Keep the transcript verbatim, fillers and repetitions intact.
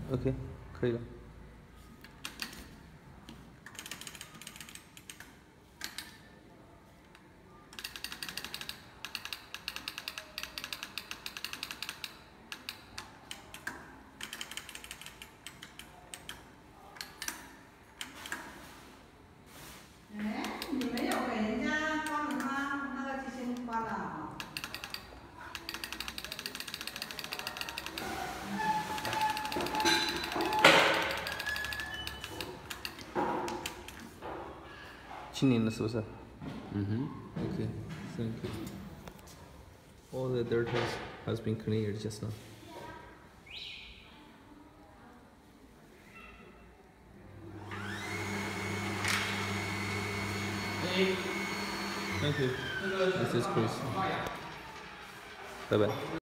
OK， 可以了。 哎，你没有给人家关门吗？那个就先关了啊。 清零了是不是？ 嗯哼。 OK, thank you. All the dirt has been cleared just now. Thank you. This is Chris. Bye bye.